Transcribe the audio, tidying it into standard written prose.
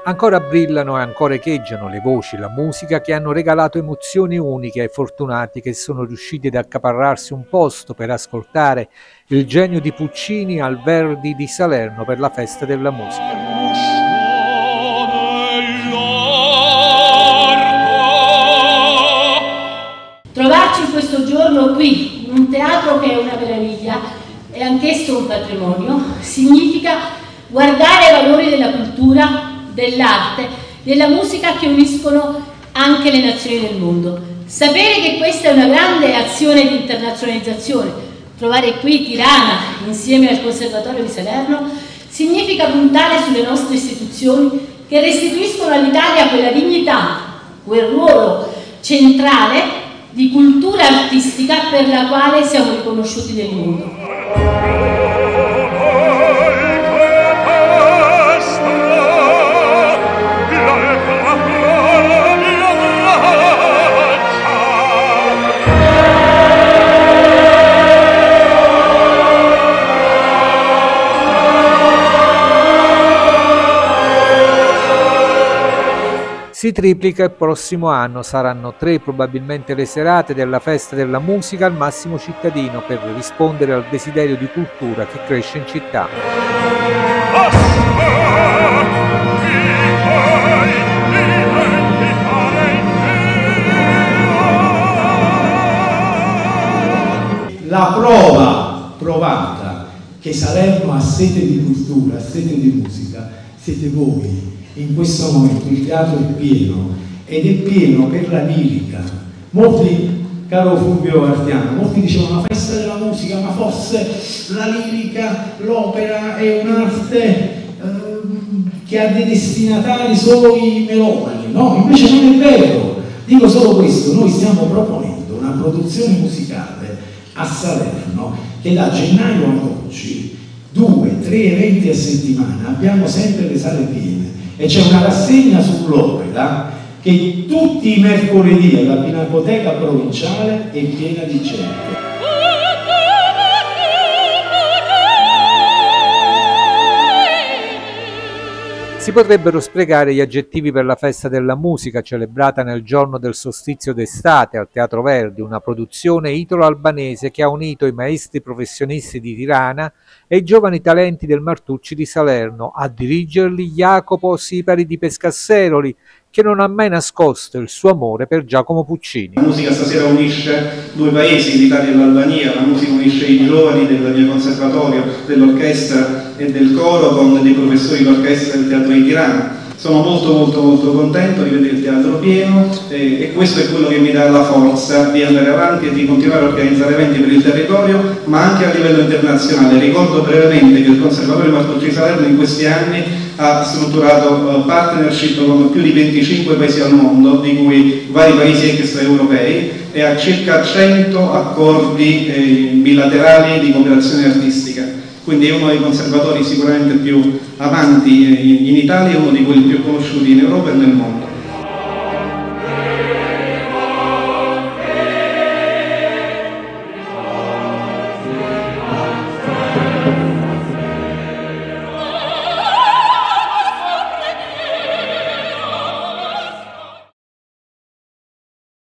Ancora brillano e ancora echeggiano le voci, la musica che hanno regalato emozioni uniche ai fortunati che sono riusciti ad accaparrarsi un posto per ascoltare il genio di Puccini al Verdi di Salerno per la festa della musica. Trovarci in questo giorno qui, in un teatro che è una meraviglia, è anch'esso un patrimonio, significa guardare ai valori della cultura, dell'arte, della musica che uniscono anche le nazioni del mondo. Sapere che questa è una grande azione di internazionalizzazione, trovare qui Tirana insieme al Conservatorio di Salerno, significa puntare sulle nostre istituzioni che restituiscono all'Italia quella dignità, quel ruolo centrale di cultura artistica per la quale siamo riconosciuti nel mondo. Si triplica il prossimo anno, saranno 3 probabilmente le serate della festa della musica al Massimo Cittadino per rispondere al desiderio di cultura che cresce in città. La prova provata che Salerno ha sete di cultura, ha sete di musica, siete voi. In questo momento il teatro è pieno, ed è pieno per la lirica. Molti, caro Fulvio Artiano, molti dicevano la festa della musica, ma forse la lirica, l'opera è un'arte che ha dei destinatari solo i melomani, no? Invece non è vero. Dico solo questo: noi stiamo proponendo una produzione musicale a Salerno che da gennaio ad oggi 2-3 eventi a settimana, abbiamo sempre le sale piene. E c'è una rassegna sull'opera che tutti i mercoledì alla Pinacoteca Provinciale è piena di gente. Si potrebbero sprecare gli aggettivi per la festa della musica celebrata nel giorno del solstizio d'estate al Teatro Verdi, una produzione italo-albanese che ha unito i maestri professionisti di Tirana e i giovani talenti del Martucci di Salerno, a dirigerli Jacopo Sipari di Pescasseroli, che non ha mai nascosto il suo amore per Giacomo Puccini. La musica stasera unisce 2 paesi, l'Italia e l'Albania. La musica unisce i giovani del mio conservatorio, dell'orchestra e del coro con dei professori d'orchestra del Teatro di Tirana. Sono molto contento di vedere il teatro pieno e questo è quello che mi dà la forza di andare avanti e di continuare a organizzare eventi per il territorio, ma anche a livello internazionale. Ricordo brevemente che il Conservatorio Martucci di Salerno in questi anni ha strutturato partnership con più di 25 paesi al mondo, di cui vari paesi extraeuropei, e ha circa 100 accordi bilaterali di cooperazione artistica. Quindi è uno dei conservatori sicuramente più avanti in Italia e uno di quelli più conosciuti in Europa e nel mondo.